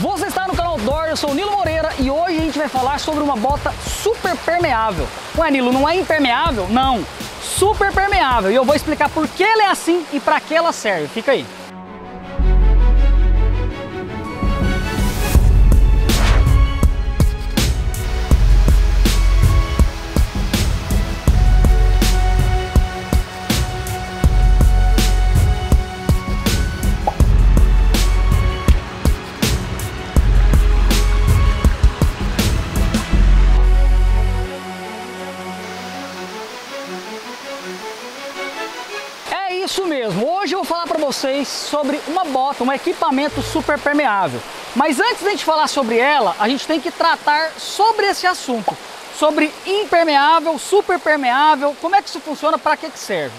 Você está no canal Outdoor, eu sou o Nilo Moreira e hoje a gente vai falar sobre uma bota super permeável. Ué, Nilo, não é impermeável? Não, super permeável. E eu vou explicar por que ela é assim e para que ela serve. Fica aí. Isso mesmo, hoje eu vou falar para vocês sobre uma bota, um equipamento super permeável. Mas antes de a gente falar sobre ela, a gente tem que tratar sobre esse assunto, sobre impermeável, super permeável, como é que isso funciona, para que serve.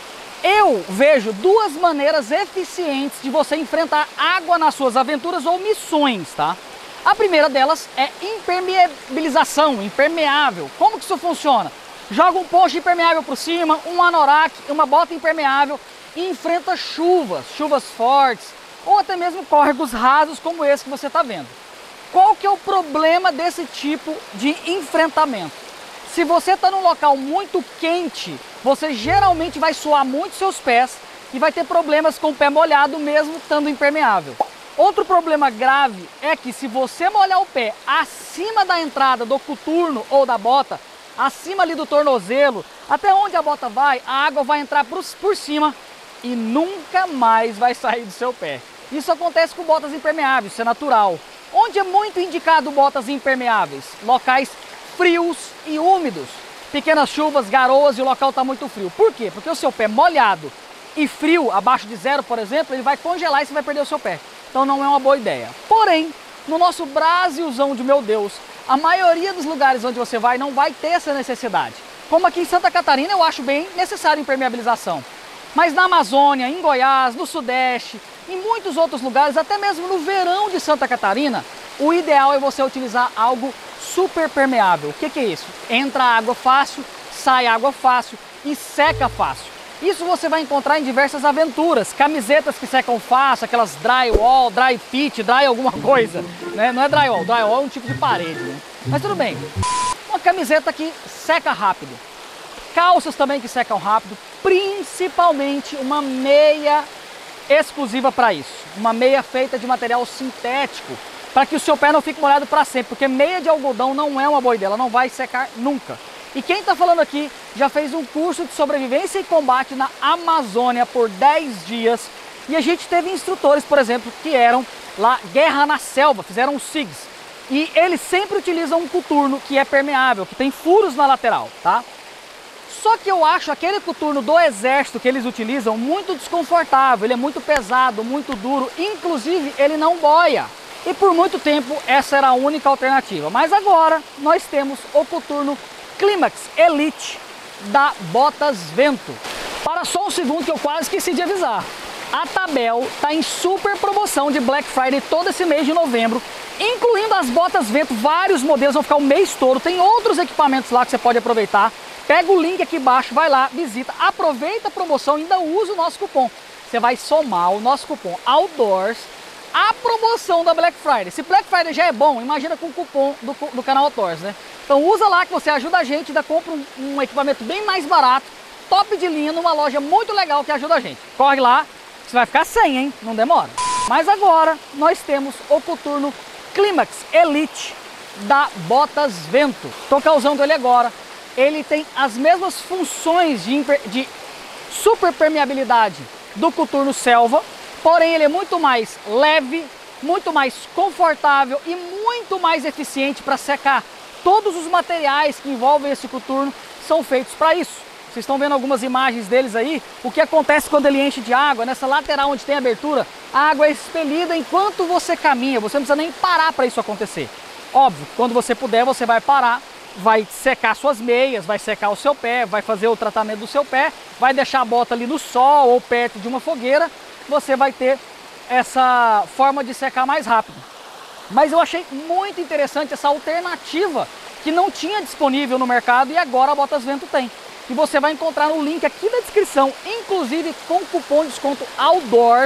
Eu vejo duas maneiras eficientes de você enfrentar água nas suas aventuras ou missões, tá? A primeira delas é impermeabilização, impermeável. Como que isso funciona? Joga um poncho impermeável por cima, um anorak, uma bota impermeável e enfrenta chuvas fortes ou até mesmo córregos rasos como esse que você está vendo. Qual que é o problema desse tipo de enfrentamento? Se você está num local muito quente, você geralmente vai suar muito seus pés e vai ter problemas com o pé molhado mesmo estando impermeável. Outro problema grave é que se você molhar o pé acima da entrada do coturno ou da bota, acima ali do tornozelo, até onde a bota vai, a água vai entrar por cima e nunca mais vai sair do seu pé. Isso acontece com botas impermeáveis, isso é natural. Onde é muito indicado botas impermeáveis? Locais frios e úmidos. Pequenas chuvas, garoas e o local está muito frio. Por quê? Porque o seu pé molhado e frio, abaixo de zero, por exemplo, ele vai congelar e você vai perder o seu pé. Então não é uma boa ideia. Porém, no nosso Brasilzão de meu Deus, a maioria dos lugares onde você vai não vai ter essa necessidade. Como aqui em Santa Catarina eu acho bem necessário impermeabilização. Mas na Amazônia, em Goiás, no Sudeste, em muitos outros lugares, até mesmo no verão de Santa Catarina, o ideal é você utilizar algo super permeável. O que é isso? Entra água fácil, sai água fácil e seca fácil. Isso você vai encontrar em diversas aventuras, camisetas que secam fácil, aquelas drywall, dry fit, dry alguma coisa, né? Não é drywall, drywall é um tipo de parede, né? Mas tudo bem, uma camiseta que seca rápido, calças também que secam rápido, principalmente uma meia exclusiva para isso, uma meia feita de material sintético, para que o seu pé não fique molhado para sempre, porque meia de algodão não é uma boa ideia, ela não vai secar nunca. E quem está falando aqui já fez um curso de sobrevivência e combate na Amazônia por 10 dias. E a gente teve instrutores, por exemplo, que eram lá Guerra na Selva, fizeram os SIGs. E eles sempre utilizam um coturno que é permeável, que tem furos na lateral, tá? Só que eu acho aquele coturno do exército que eles utilizam muito desconfortável, ele é muito pesado, muito duro, inclusive ele não boia. E por muito tempo essa era a única alternativa. Mas agora nós temos o coturno Climax Elite da Botas Vento. Para só um segundo que eu quase esqueci de avisar. A Tabel está em super promoção de Black Friday todo esse mês de novembro, incluindo as botas Vento, vários modelos, vão ficar o mês todo, tem outros equipamentos lá que você pode aproveitar. Pega o link aqui embaixo, vai lá, visita, aproveita a promoção e ainda usa o nosso cupom. Você vai somar o nosso cupom Outdoors à promoção da Black Friday. Se Black Friday já é bom, imagina com o cupom do canal Outdoors, né? Então usa lá que você ajuda a gente, ainda compra um equipamento bem mais barato, top de linha, numa loja muito legal que ajuda a gente. Corre lá, você vai ficar sem, hein? Não demora. Mas agora nós temos o coturno Climax Elite da Botas Vento. Estou causando ele agora. Ele tem as mesmas funções de super permeabilidade do coturno Selva, porém ele é muito mais leve, muito mais confortável e muito mais eficiente para secar. Todos os materiais que envolvem esse coturno são feitos para isso. Vocês estão vendo algumas imagens deles aí. O que acontece quando ele enche de água, nessa lateral onde tem abertura, a água é expelida enquanto você caminha. Você não precisa nem parar para isso acontecer. Óbvio, quando você puder, você vai parar, vai secar suas meias, vai secar o seu pé, vai fazer o tratamento do seu pé, vai deixar a bota ali no sol ou perto de uma fogueira, você vai ter essa forma de secar mais rápido. Mas eu achei muito interessante essa alternativa que não tinha disponível no mercado e agora a Botas Vento tem. E você vai encontrar no link aqui na descrição, inclusive com cupom de desconto Outdoors,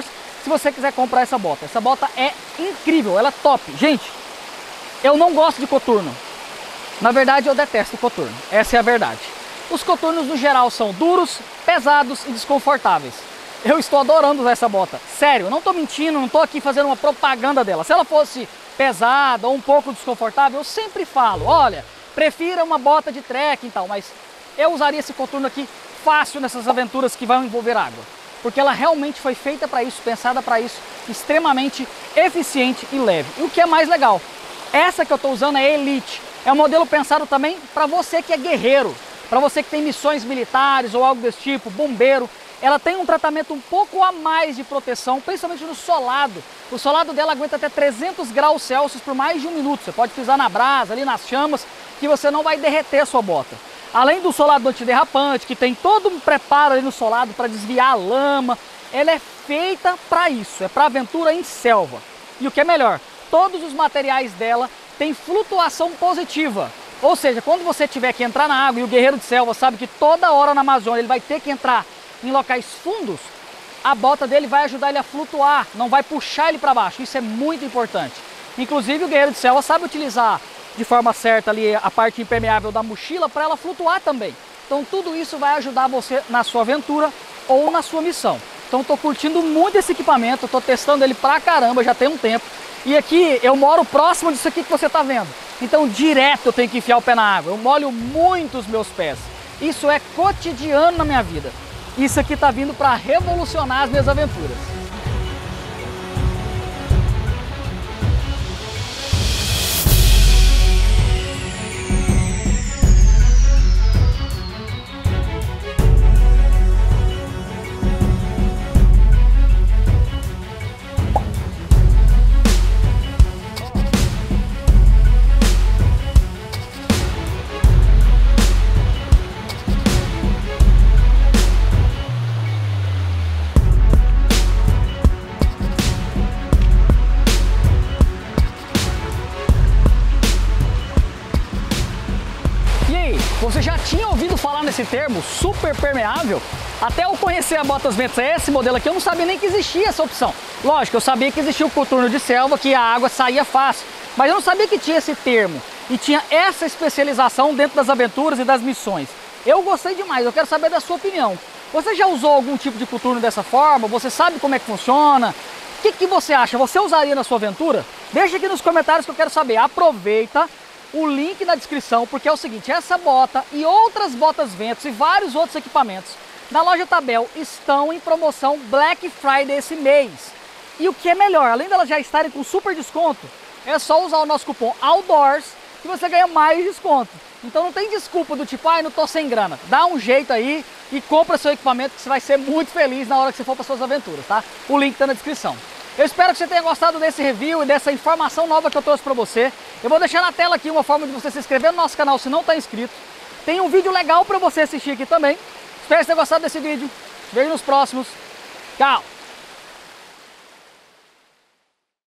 se você quiser comprar essa bota. Essa bota é incrível, ela é top. Gente, eu não gosto de coturno. Na verdade, eu detesto coturno. Essa é a verdade. Os coturnos, no geral, são duros, pesados e desconfortáveis. Eu estou adorando usar essa bota. Sério, eu não estou mentindo, não estou aqui fazendo uma propaganda dela. Se ela fosse pesada ou um pouco desconfortável, eu sempre falo, olha, prefira uma bota de trekking e tal, mas eu usaria esse coturno aqui fácil nessas aventuras que vão envolver água. Porque ela realmente foi feita para isso, pensada para isso, extremamente eficiente e leve. E o que é mais legal, essa que eu estou usando é Elite. É um modelo pensado também para você que é guerreiro, para você que tem missões militares ou algo desse tipo, bombeiro. Ela tem um tratamento um pouco a mais de proteção, principalmente no solado. O solado dela aguenta até 300 graus Celsius por mais de 1 minuto. Você pode pisar na brasa, ali nas chamas, que você não vai derreter a sua bota. Além do solado antiderrapante, que tem todo um preparo ali no solado para desviar a lama, ela é feita para isso, é para aventura em selva. E o que é melhor, todos os materiais dela têm flutuação positiva. Ou seja, quando você tiver que entrar na água, e o guerreiro de selva sabe que toda hora na Amazônia ele vai ter que entrar em locais fundos, a bota dele vai ajudar ele a flutuar, não vai puxar ele para baixo. Isso é muito importante. Inclusive o guerreiro de selva sabe utilizar de forma certa ali a parte impermeável da mochila para ela flutuar também. Então tudo isso vai ajudar você na sua aventura ou na sua missão. Então estou curtindo muito esse equipamento, estou testando ele pra caramba, já tem um tempo. E aqui eu moro próximo disso aqui que você está vendo. Então direto eu tenho que enfiar o pé na água, eu molho muito os meus pés. Isso é cotidiano na minha vida. Isso aqui está vindo para revolucionar as minhas aventuras. Você já tinha ouvido falar nesse termo, super permeável? Até eu conhecer a Botas Ventos, esse modelo aqui, eu não sabia nem que existia essa opção. Lógico, eu sabia que existia o coturno de selva, que a água saía fácil, mas eu não sabia que tinha esse termo e tinha essa especialização dentro das aventuras e das missões. Eu gostei demais, eu quero saber da sua opinião. Você já usou algum tipo de coturno dessa forma? Você sabe como é que funciona? O que você acha? Você usaria na sua aventura? Deixa aqui nos comentários que eu quero saber. Aproveita o link na descrição, porque é o seguinte, essa bota e outras botas ventos e vários outros equipamentos na loja Tabel estão em promoção Black Friday esse mês. E o que é melhor, além delas já estarem com super desconto, é só usar o nosso cupom OUTDOORS que você ganha mais desconto. Então não tem desculpa do tipo, ai, não tô sem grana. Dá um jeito aí e compra seu equipamento que você vai ser muito feliz na hora que você for para suas aventuras, tá? O link tá na descrição. Eu espero que você tenha gostado desse review e dessa informação nova que eu trouxe para você. Eu vou deixar na tela aqui uma forma de você se inscrever no nosso canal se não está inscrito. Tem um vídeo legal para você assistir aqui também. Espero que você tenha gostado desse vídeo. Vejo nos próximos. Tchau!